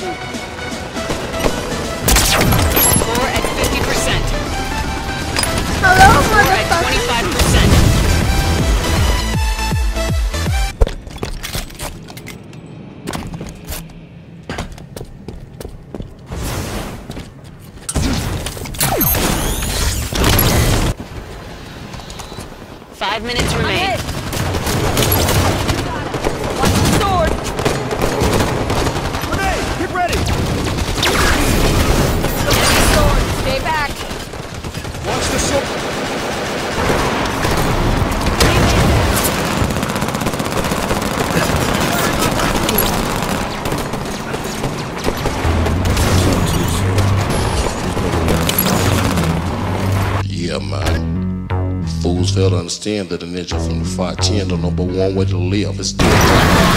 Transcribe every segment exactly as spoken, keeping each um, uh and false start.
Four at fifty percent. Hello, Four at twenty-five percent. Five minutes remain. Watch the sword. Grenade! Get ready! Enemy sword. Stay back. Watch the sword! Yeah, man. Fools fail to understand that the ninja from the five ten don't know but one way to live. It's still time.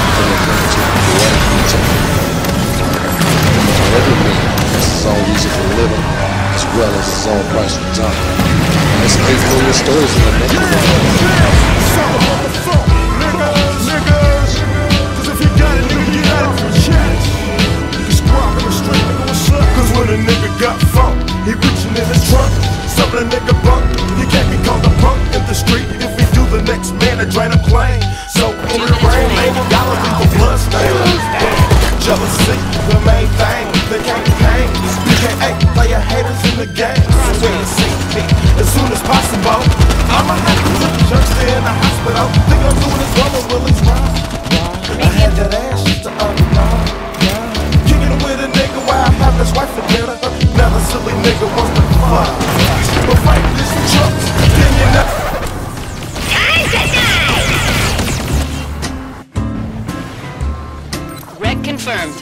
Every man has his own reason for living, as well as his own price for time. There's eight million stories in the next one. Niggas, niggas, cause if you got it, nigga, get out of your chest. You can squawk on the street, nigga, what's up? Cause when a nigga got funk, he reaching in his trunk. Something a nigga bunk, you can't be called a punk in the street if we do the next man to drain a plane. So in the rain, man, y'all leave a blood stain. Jealousy, the main thing, they can't hang. You can't act play your haters in the game. So when you see me, as soon as possible, I'ma have to put the youngster in the hospital. Think I'm doing this one with Willie's rhyme. I had that ass just the other night. Kicking it with a nigga while I have his wife for dinner. Now the silly nigga wants to fuck. But fight this truck, then you know. Wreck confirmed.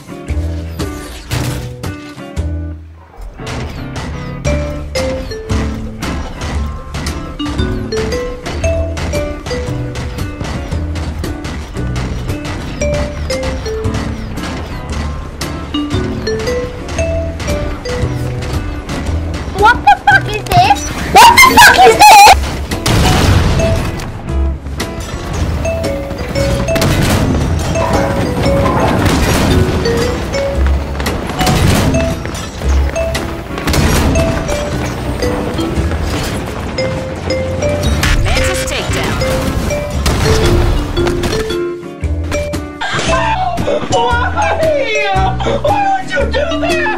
What the fuck is this? What the fuck is this? Mantis takedown. Why? Why would you do that?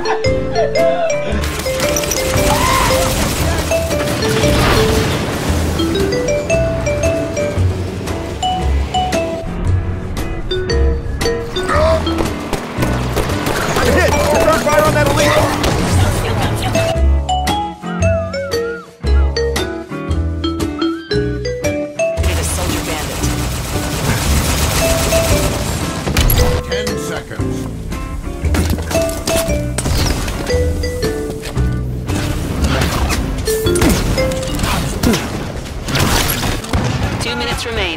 Hit! Start right on that elite! Need a soldier bandit. Ten seconds. Two minutes remain.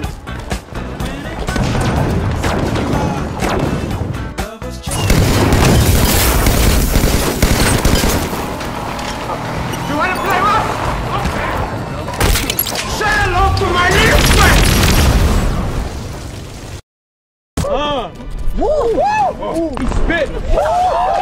You wanna play rough? Okay. Say hello to my little friend! Uh! Woo! Woo! He's spitting! Woo!